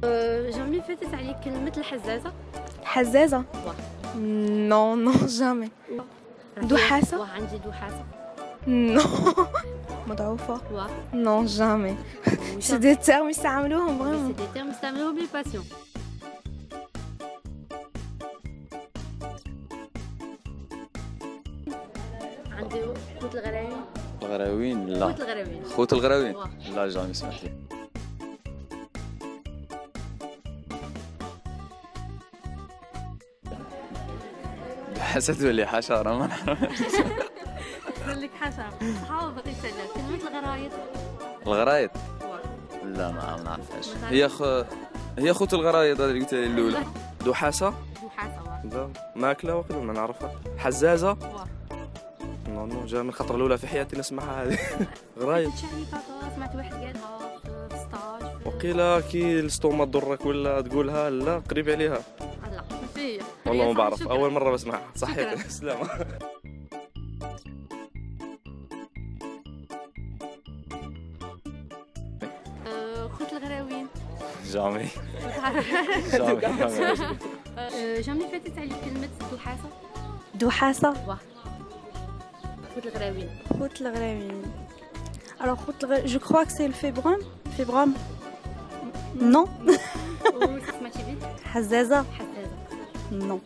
جامي فاتت عليك كلمة الحزازة؟ حزازة؟ نو نو جامي. دحاسة؟ عندي دحاسة. نو. مضعوفة؟ نو جامي. سي دي تيرم يستعملوهم فريمون. سي دي تيرم يستعملوهم لي باسيون. عندي خوت الغراوين. الغراوين؟ لا. خوت الغراوين. خوت الغراوين؟ لا جامي سمعت لي. حسيت بلي حشرة ما نعرفش. قال لك حشرة. حاول بقيت تسأل كلمة الغرايد. الغرايد؟ لا ما نعرفهاش. هي خوت الغرايد هذه اللي قلت لي الأولى. دحاسة؟ دحاسة. لا ماكلة وقت ما نعرفها. حزازة؟ نو نو جامي الخطرة الأولى في حياتي نسمعها هذه. غرايد. سمعت واحد قالها في ستاج. وقيلا كي السطومة تضرك ولا تقولها لا قريب عليها. لا ماشي هي. والله ما بعرف أول مرة بسمعها. صحيح سلامة. خوت الغراوين. جامي. جامي فاتت عليك كلمة دحاسة؟ دحاسة؟ خوت الغراوين. خوت الغراوين. Alors خوت الغراوين je crois que c'est le fébrum. Fébrum. Non. سمعتي بيه؟ حزازة. حزازة. Non.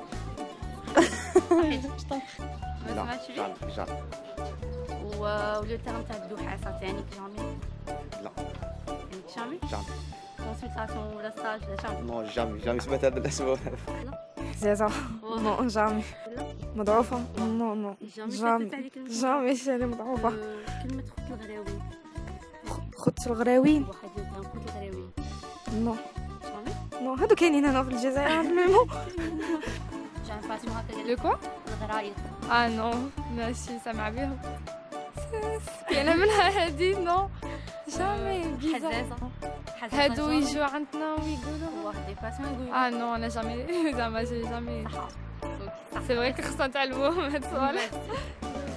ما سمعتش بيه؟ جامي. ولو تيرم تاع الدحاسة تاعنيك جامي؟ لا. تاعنيك جامي؟ جامي. كونسلطاسيون ولا ستاج ولا جامي؟ نو جامي سمعت هذا الاسم. حزازة. نو جامي. مضعوفة. نو جامي. جامي شاني مضعوفة. كلمة خوت الغراوين. خوت الغراوين؟ واحد يقول خوت الغراوين. نو. جامي؟ نو هادو كاينين هنا في الجزائر الميمو. جامي باسيون هكا لو كوا؟ الغرايد. نو ماشي سامعة بيهم. كاينة منها هادي نو جامي. حزازة. هادو يجوا عندنا ويقولوا واحد باسيون يقولوا. نو انا جامي زعما جامي. سي فري كو خصنا نتعلموهم هاد السؤال.